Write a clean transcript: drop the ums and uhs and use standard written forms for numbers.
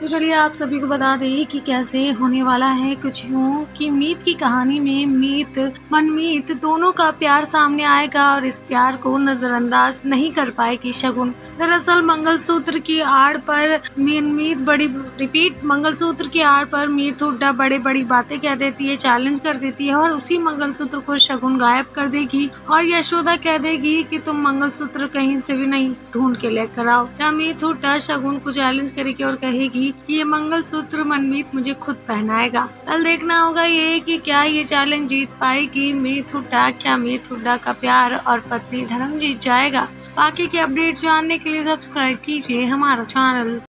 तो चलिए आप सभी को बता दें कि कैसे होने वाला है कुछ यूँ कि मीत की कहानी में मीत मनमीत दोनों का प्यार सामने आएगा और इस प्यार को नजरअंदाज नहीं कर पाएगी शगुन। दरअसल मंगलसूत्र की आड़ पर मंगलसूत्र की आड़ पर मीत हुड्डा बड़ी बातें कह देती है, चैलेंज कर देती है और उसी मंगलसूत्र को शगुन गायब कर देगी और यशोदा कह देगी कि तुम मंगलसूत्र कहीं से भी नहीं ढूंढ के लेकर आओ। जहाँ मीत हुड्डा शगुन को चैलेंज करेगी और कहेगी कि ये मंगलसूत्र मनमीत मुझे खुद पहनाएगा। कल देखना होगा ये कि क्या ये चैलेंज जीत पाएगी मीत हुड्डा, क्या मीत हुड्डा का प्यार और पत्नी धर्म जीत जाएगा। बाकी के अपडेट जानने के लिए सब्सक्राइब कीजिए हमारा चैनल।